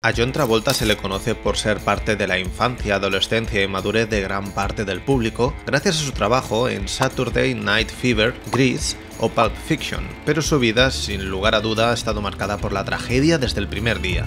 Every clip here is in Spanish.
A John Travolta se le conoce por ser parte de la infancia, adolescencia y madurez de gran parte del público gracias a su trabajo en Saturday Night Fever, Grease o Pulp Fiction, pero su vida, sin lugar a duda, ha estado marcada por la tragedia desde el primer día.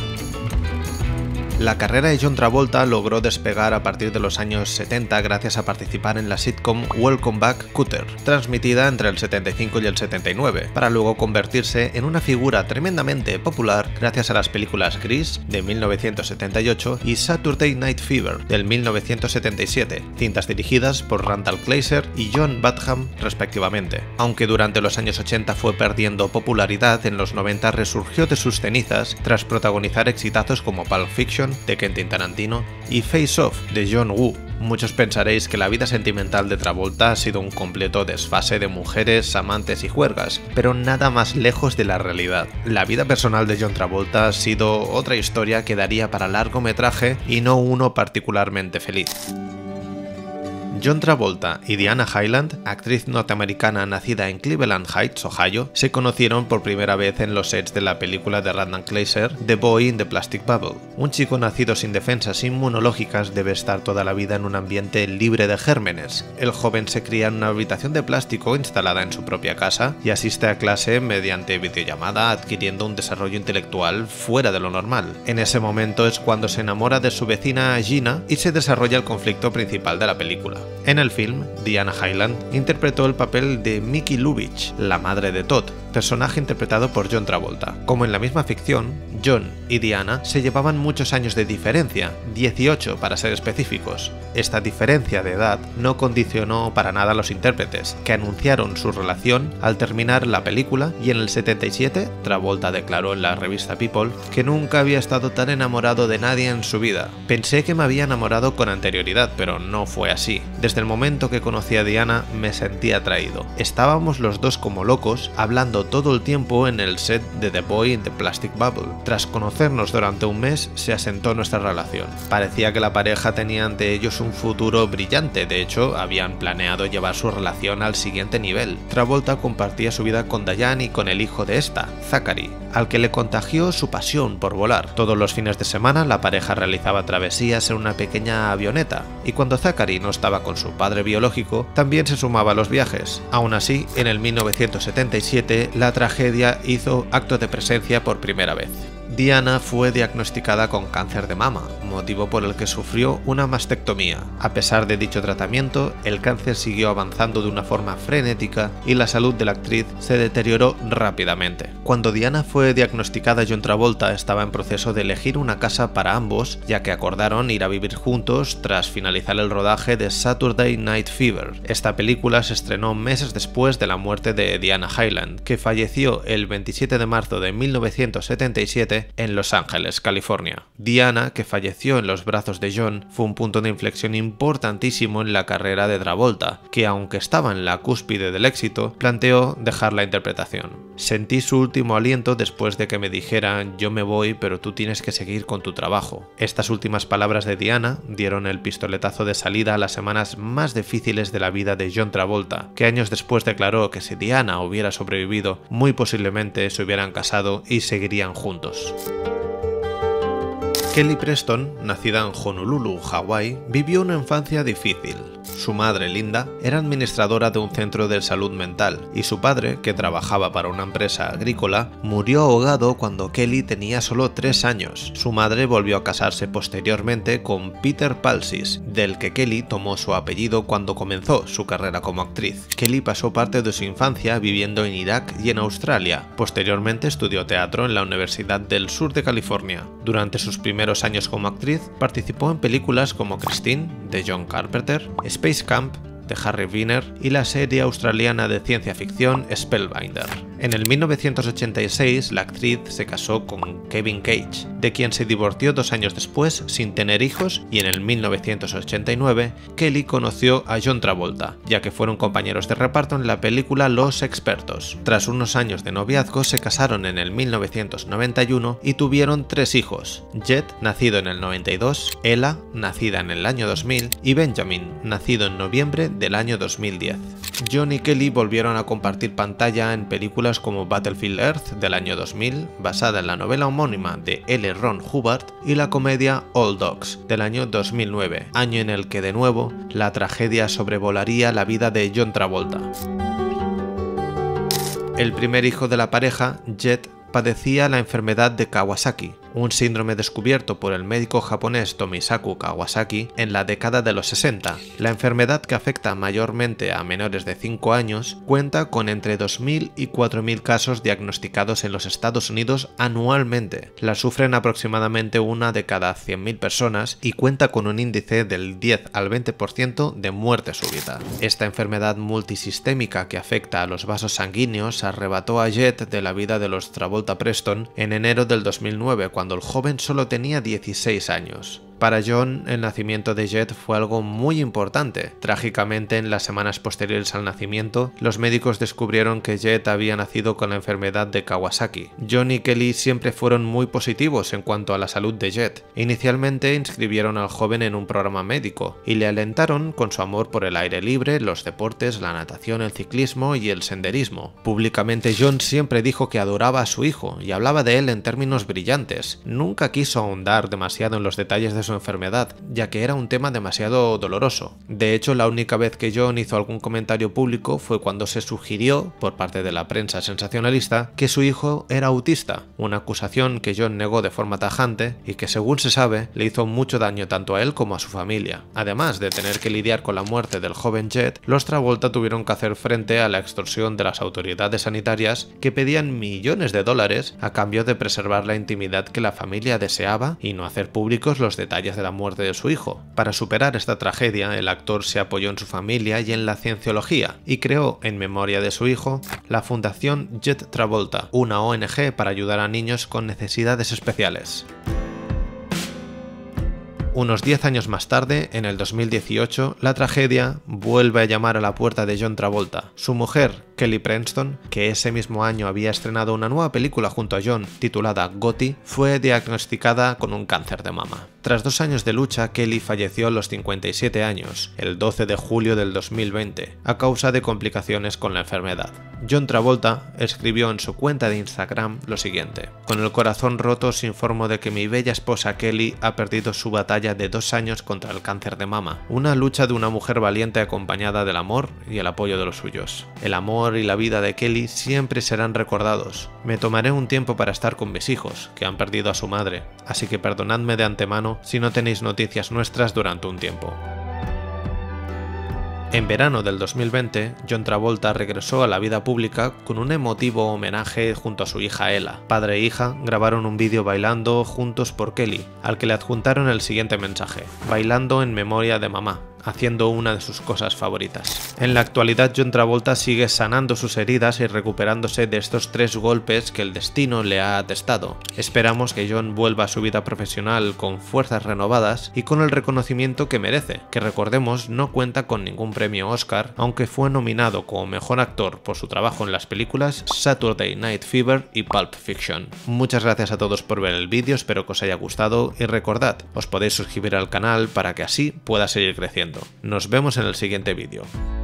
La carrera de John Travolta logró despegar a partir de los años 70 gracias a participar en la sitcom Welcome Back, Kotter, transmitida entre el 75 y el 79, para luego convertirse en una figura tremendamente popular gracias a las películas Grease, de 1978, y Saturday Night Fever, del 1977, cintas dirigidas por Randall Kleiser y John Badham respectivamente. Aunque durante los años 80 fue perdiendo popularidad, en los 90 resurgió de sus cenizas tras protagonizar exitazos como Pulp Fiction, de Quentin Tarantino, y Face Off, de John Woo. Muchos pensaréis que la vida sentimental de Travolta ha sido un completo desfase de mujeres, amantes y juergas, pero nada más lejos de la realidad. La vida personal de John Travolta ha sido otra historia que daría para largometraje y no uno particularmente feliz. John Travolta y Diana Hyland, actriz norteamericana nacida en Cleveland Heights, Ohio, se conocieron por primera vez en los sets de la película de Randall Kleiser, The Boy in the Plastic Bubble. Un chico nacido sin defensas inmunológicas debe estar toda la vida en un ambiente libre de gérmenes. El joven se cría en una habitación de plástico instalada en su propia casa y asiste a clase mediante videollamada, adquiriendo un desarrollo intelectual fuera de lo normal. En ese momento es cuando se enamora de su vecina Gina y se desarrolla el conflicto principal de la película. En el film, Diana Hyland interpretó el papel de Mickey Lubitsch, la madre de Todd, personaje interpretado por John Travolta. Como en la misma ficción, John y Diana se llevaban muchos años de diferencia, 18 para ser específicos. Esta diferencia de edad no condicionó para nada a los intérpretes, que anunciaron su relación al terminar la película, y en el 77 Travolta declaró en la revista People que nunca había estado tan enamorado de nadie en su vida. Pensé que me había enamorado con anterioridad, pero no fue así. Desde el momento que conocí a Diana me sentí atraído. Estábamos los dos como locos, hablando todo el tiempo en el set de The Boy in the Plastic Bubble. Tras conocernos durante un mes, se asentó nuestra relación. Parecía que la pareja tenía ante ellos un futuro brillante, de hecho, habían planeado llevar su relación al siguiente nivel. Travolta compartía su vida con Diane y con el hijo de esta, Zachary, al que le contagió su pasión por volar. Todos los fines de semana la pareja realizaba travesías en una pequeña avioneta, y cuando Zachary no estaba con su padre biológico, también se sumaba a los viajes. Aún así, en el 1977, la tragedia hizo acto de presencia por primera vez. Diana fue diagnosticada con cáncer de mama, motivo por el que sufrió una mastectomía. A pesar de dicho tratamiento, el cáncer siguió avanzando de una forma frenética y la salud de la actriz se deterioró rápidamente. Cuando Diana fue diagnosticada, John Travolta estaba en proceso de elegir una casa para ambos, ya que acordaron ir a vivir juntos tras finalizar el rodaje de Saturday Night Fever. Esta película se estrenó meses después de la muerte de Diana Hyland, que falleció el 27 de marzo de 1977 en Los Ángeles, California. Diana, que falleció en los brazos de John, fue un punto de inflexión importantísimo en la carrera de Travolta, que aunque estaba en la cúspide del éxito, planteó dejar la interpretación. Sentí su último aliento después de que me dijeran: yo me voy, pero tú tienes que seguir con tu trabajo. Estas últimas palabras de Diana dieron el pistoletazo de salida a las semanas más difíciles de la vida de John Travolta, que años después declaró que si Diana hubiera sobrevivido, muy posiblemente se hubieran casado y seguirían juntos. Kelly Preston, nacida en Honolulu, Hawái, vivió una infancia difícil. Su madre, Linda, era administradora de un centro de salud mental y su padre, que trabajaba para una empresa agrícola, murió ahogado cuando Kelly tenía solo 3 años. Su madre volvió a casarse posteriormente con Peter Palsis, del que Kelly tomó su apellido cuando comenzó su carrera como actriz. Kelly pasó parte de su infancia viviendo en Irak y en Australia. Posteriormente estudió teatro en la Universidad del Sur de California. Durante sus primeros años como actriz, participó en películas como Christine, de John Carpenter, Space Camp, de Harry Wiener, y la serie australiana de ciencia ficción Spellbinder. En el 1986, la actriz se casó con Kevin Cage, de quien se divorció 2 años después sin tener hijos, y en el 1989 Kelly conoció a John Travolta, ya que fueron compañeros de reparto en la película Los Expertos. Tras unos años de noviazgo, se casaron en el 1991 y tuvieron 3 hijos: Jet, nacido en el 92, Ella, nacida en el año 2000, y Benjamin, nacido en noviembre del año 2010. John y Kelly volvieron a compartir pantalla en películas películas como Battlefield Earth del año 2000, basada en la novela homónima de L. Ron Hubbard, y la comedia All Dogs del año 2009, año en el que de nuevo la tragedia sobrevolaría la vida de John Travolta. El primer hijo de la pareja, Jet, padecía la enfermedad de Kawasaki, un síndrome descubierto por el médico japonés Tomisaku Kawasaki en la década de los 60. La enfermedad, que afecta mayormente a menores de 5 años, cuenta con entre 2.000 y 4.000 casos diagnosticados en los Estados Unidos anualmente. La sufren aproximadamente una de cada 100.000 personas y cuenta con un índice del 10 al 20% de muerte súbita. Esta enfermedad multisistémica que afecta a los vasos sanguíneos arrebató a Jet de la vida de los Travolta Preston en enero del 2009, cuando el joven solo tenía 16 años. Para John, el nacimiento de Jet fue algo muy importante. Trágicamente, en las semanas posteriores al nacimiento, los médicos descubrieron que Jet había nacido con la enfermedad de Kawasaki. John y Kelly siempre fueron muy positivos en cuanto a la salud de Jet. Inicialmente inscribieron al joven en un programa médico y le alentaron con su amor por el aire libre, los deportes, la natación, el ciclismo y el senderismo. Públicamente, John siempre dijo que adoraba a su hijo y hablaba de él en términos brillantes. Nunca quiso ahondar demasiado en los detalles de su enfermedad, ya que era un tema demasiado doloroso. De hecho, la única vez que John hizo algún comentario público fue cuando se sugirió, por parte de la prensa sensacionalista, que su hijo era autista, una acusación que John negó de forma tajante y que, según se sabe, le hizo mucho daño tanto a él como a su familia. Además de tener que lidiar con la muerte del joven Jet, los Travolta tuvieron que hacer frente a la extorsión de las autoridades sanitarias, que pedían millones de dólares a cambio de preservar la intimidad que la familia deseaba y no hacer públicos los detalles de la muerte de su hijo. Para superar esta tragedia, el actor se apoyó en su familia y en la cienciología y creó, en memoria de su hijo, la Fundación Jet Travolta, una ONG para ayudar a niños con necesidades especiales. Unos 10 años más tarde, en el 2018, la tragedia vuelve a llamar a la puerta de John Travolta. Su mujer, Kelly Preston, que ese mismo año había estrenado una nueva película junto a John titulada Gotti, fue diagnosticada con un cáncer de mama. Tras 2 años de lucha, Kelly falleció a los 57 años, el 12 de julio del 2020, a causa de complicaciones con la enfermedad. John Travolta escribió en su cuenta de Instagram lo siguiente: "Con el corazón roto os informo de que mi bella esposa Kelly ha perdido su batalla de 2 años contra el cáncer de mama, una lucha de una mujer valiente acompañada del amor y el apoyo de los suyos. El amor y la vida de Kelly siempre serán recordados. Me tomaré un tiempo para estar con mis hijos, que han perdido a su madre, así que perdonadme de antemano si no tenéis noticias nuestras durante un tiempo". En verano del 2020, John Travolta regresó a la vida pública con un emotivo homenaje junto a su hija Ella. Padre e hija grabaron un vídeo bailando juntos por Kelly, al que le adjuntaron el siguiente mensaje: "Bailando en memoria de mamá", haciendo una de sus cosas favoritas. En la actualidad, John Travolta sigue sanando sus heridas y recuperándose de estos 3 golpes que el destino le ha atestado. Esperamos que John vuelva a su vida profesional con fuerzas renovadas y con el reconocimiento que merece, que recordemos no cuenta con ningún premio Oscar, aunque fue nominado como mejor actor por su trabajo en las películas Saturday Night Fever y Pulp Fiction. Muchas gracias a todos por ver el vídeo, espero que os haya gustado y recordad, os podéis suscribir al canal para que así pueda seguir creciendo. Nos vemos en el siguiente vídeo.